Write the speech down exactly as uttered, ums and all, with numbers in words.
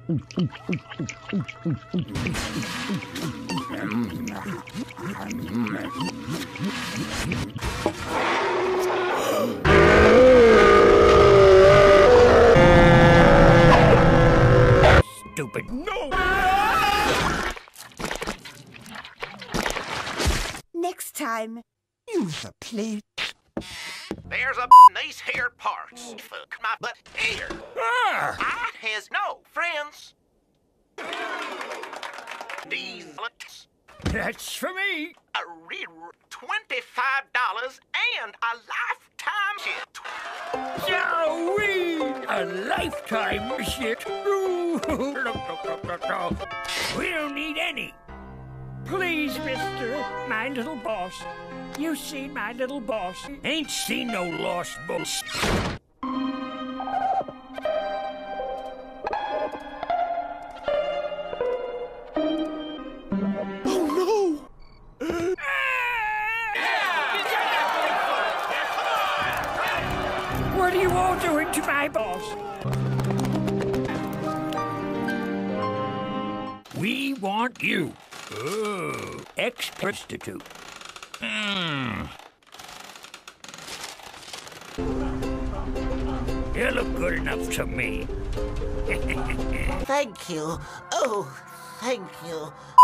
Stupid. No! Next time, use a plate. There's a nice hair parts. Fuck my butt here. Ah! I has no friends. These looks That's for me. a real twenty-five dollars and a lifetime shit. Yowee! A lifetime shit. Ooh, look, look, look, look, look. We don't need any. Please, mister, my little boss. You seen my little boss. Ain't seen no lost boss. Oh What are you all doing to my boss? We want you. Oh, ex-prostitute. Hmm. You look good enough to me. Thank you. Oh, thank you.